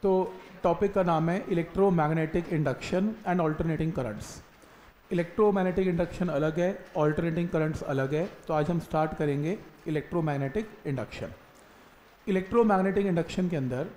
तो टॉपिक का नाम है electromagnetic induction and alternating currents. Electromagnetic induction अलग है, ऑल्टरनेटिंग करंट्स अलग है। तो आज हम स्टार्ट करेंगे इलेक्ट्रोमैग्नेटिक इंडक्शन। इलेक्ट्रोमैग्नेटिक इंडक्शन के अंदर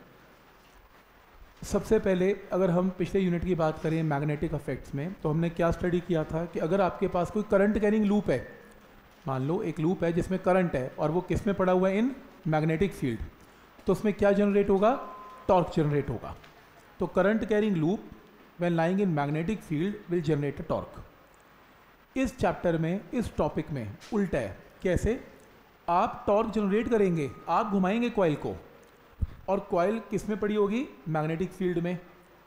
सबसे पहले अगर हम पिछले यूनिट की बात करें मैग्नेटिक इफेक्ट्स में, तो हमने क्या स्टडी किया था कि अगर आपके पास कोई करंट कैरिंग लूप है, मान लो एक लूप है जिसमें करंट है और वो किस में पड़ा हुआ है, इन मैग्नेटिक फील्ड, तो उसमें क्या जनरेट होगा, टॉर्क जनरेट होगा। तो current carrying loop when lying in magnetic field will generate a torque. इस चैप्टर में, इस टॉपिक में उल्टा है। कैसे? आप टॉर्क जनरेट करेंगे, आप घुमाएंगे कॉइल को और कॉइल किस में पड़ी होगी, मैग्नेटिक फील्ड में,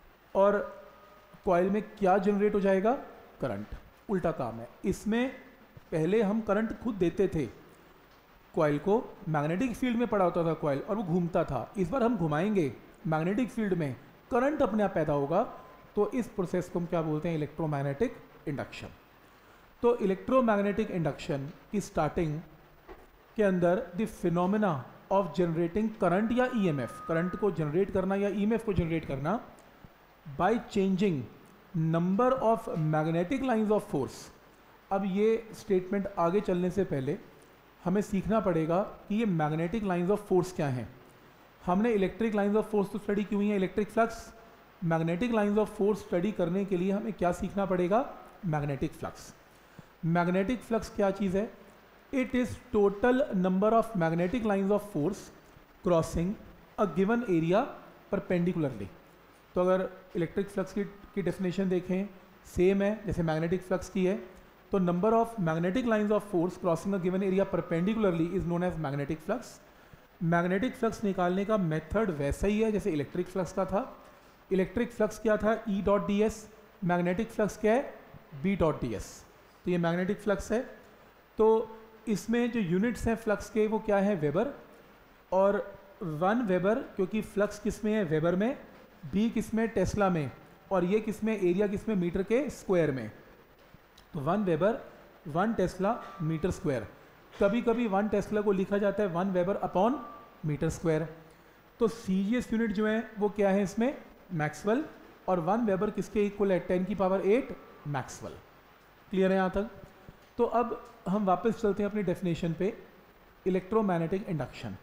और कॉइल में क्या जनरेट हो जाएगा, करंट। उल्टा काम है। इसमें पहले हम करंट खुद देते थे, कॉइल को मैग्नेटिक फील्ड में पड़ा होता था कॉइल और वो घूमता था। इस बार हम घुमाएंगे मैग्नेटिक फील्ड में, करंट अपने आप पैदा होगा। तो इस प्रोसेस को हम क्या बोलते हैं, इलेक्ट्रोमैग्नेटिक इंडक्शन। तो इलेक्ट्रोमैग्नेटिक इंडक्शन की स्टार्टिंग के अंदर the phenomena of generating current या ईएमएफ, करंट को जनरेट करना या ईएमएफ को जनरेट करना by changing number of magnetic lines of force. अब ये स्टेटमेंट आगे चलने से पहले हमें सीखना पड़ेगा कि ये मैग्नेटिक लाइंस ऑफ फोर्स क्या हैं। हमने इलेक्ट्रिक लाइंस ऑफ फोर्स तो स्टडी की हुई है, electric flux. Magnetic lines of force study करने के लिए हमें क्या सीखना पड़ेगा, मैग्नेटिक फ्लक्स। मैग्नेटिक फ्लक्स क्या चीज़ है? It is total number of magnetic lines of force crossing a given area perpendicularly. तो अगर इलेक्ट्रिक फ्लक्स की डेफिनेशन देखें, सेम है जैसे मैग्नेटिक फ्लक्स की है। तो number of magnetic lines of force crossing a given area perpendicularly is known as magnetic flux. Magnetic flux निकालने का मेथड वैसा ही है जैसे इलेक्ट्रिक फ्लक्स का था। इलेक्ट्रिक फ्लक्स क्या था, E dot D S. Magnetic flux क्या है, बी डॉट डी एस। तो ये मैग्नेटिक फ्लक्स है। तो इसमें जो यूनिट्स हैं फ्लक्स के वो क्या है, वेबर। और 1 वेबर, क्योंकि फ्लक्स किस में है, वेबर में, बी किस में, टेस्ला में, और ये किस में, एरिया किस में, मीटर के स्क्वायर में। तो 1 वेबर 1 टेस्ला मीटर स्क्वायर। कभी कभी 1 टेस्ला को लिखा जाता है 1 वेबर अपॉन मीटर स्क्वायर। तो सीजीएस यूनिट जो है वो क्या है इसमें, मैक्सवेल। और 1 वेबर किसके इक्वल है, 10 की पावर 8 मैक्सवेल। क्लियर है यहाँ तक? तो अब हम वापस चलते हैं अपनी डेफिनेशन पे, इलेक्ट्रोमैग्नेटिक इंडक्शन।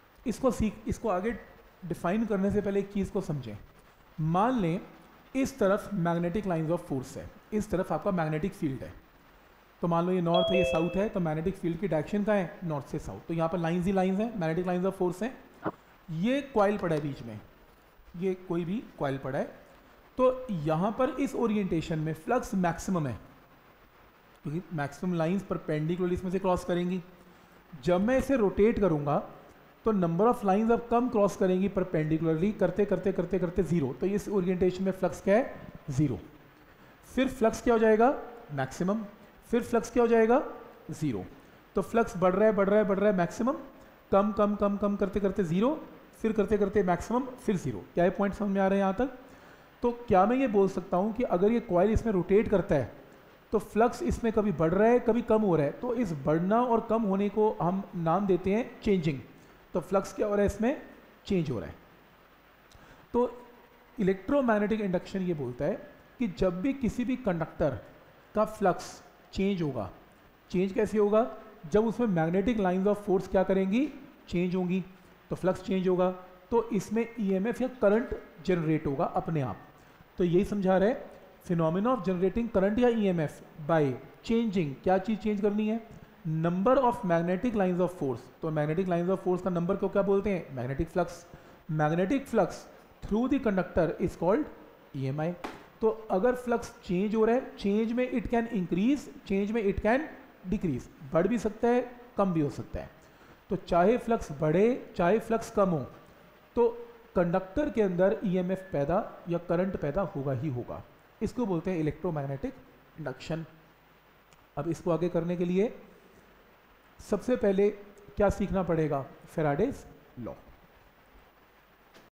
इसको आगे डिफाइन करने से पहले एक चीज़ को समझें। मान लें इस तरफ मैग्नेटिक लाइंस ऑफ फोर्स है, इस तरफ आपका मैग्नेटिक फील्ड है। तो मान लो ये नॉर्थ है, ये साउथ है, तो मैग्नेटिक फील्ड की डायरेक्शन का है, नॉर्थ से साउथ। तो यहाँ पर लाइंस ही लाइंस हैं, मैग्नेटिक लाइंस ऑफ फोर्स हैं। ये कॉइल पड़ा है बीच में, ये कोई भी कॉइल पड़ा है। तो यहाँ पर इस ओरिएंटेशन में फ्लक्स मैक्सिमम है, क्योंकि मैक्सिमम लाइंस परपेंडिकुलरली इसमें से क्रॉस करेंगी। जब मैं इसे रोटेट करूँगा तो नंबर ऑफ लाइंस अब कम क्रॉस करेंगी परपेंडिकुलरली, करते करते करते करते जीरो। तो इस ओरिएंटेशन में फ्लक्स क्या है, जीरो। फिर फ्लक्स क्या हो जाएगा, मैक्सिमम। फिर फ्लक्स क्या हो जाएगा, जीरो। तो फ्लक्स बढ़ रहा है बढ़ रहा है बढ़ रहा है, मैक्सिमम, कम कम कम कम करते करते जीरो, फिर करते करते मैक्सिमम, फिर जीरो। क्या ये पॉइंट समझ में आ रहे हैं यहाँ तक? तो क्या मैं ये बोल सकता हूँ कि अगर ये कॉइल इसमें रोटेट करता है तो फ्लक्स इसमें कभी बढ़ रहा है कभी कम हो रहा है। तो इस बढ़ना और कम होने को हम नाम देते हैं चेंजिंग। तो फ्लक्स क्या हो रहा है, इसमें चेंज हो रहा है। तो इलेक्ट्रोमैग्नेटिक इंडक्शन ये बोलता है कि जब भी किसी भी कंडक्टर का फ्लक्स चेंज होगा, चेंज कैसे होगा, जब उसमें मैग्नेटिक लाइंस ऑफ फोर्स क्या करेंगी, चेंज होंगी, तो फ्लक्स चेंज होगा। तो इसमें ईएमएफ या करंट जनरेट होगा अपने आप। तो यही समझा रहे, फिनोमेना ऑफ जनरेटिंग करंट या ईएमएफ बाय चेंजिंग, क्या चीज़ चेंज करनी है, number of magnetic lines of force. तो मैग्नेटिक लाइंस ऑफ फोर्स का नंबर को क्या बोलते हैं, magnetic flux. Magnetic flux through the conductor is called EMI. तो अगर फ्लक्स चेंज हो रहा है, चेंज में इट कैन इंक्रीज, चेंज में इट कैन डिक्रीज, बढ़ भी सकता है कम भी हो सकता है। तो चाहे फ्लक्स बढ़े चाहे फ्लक्स कम हो, तो कंडक्टर के अंदर ईएमएफ पैदा या करंट पैदा होगा ही होगा। इसको बोलते हैं इलेक्ट्रोमैग्नेटिक इंडक्शन। अब इसको आगे करने के लिए सबसे पहले क्या सीखना पड़ेगा, फैराडेज लॉ।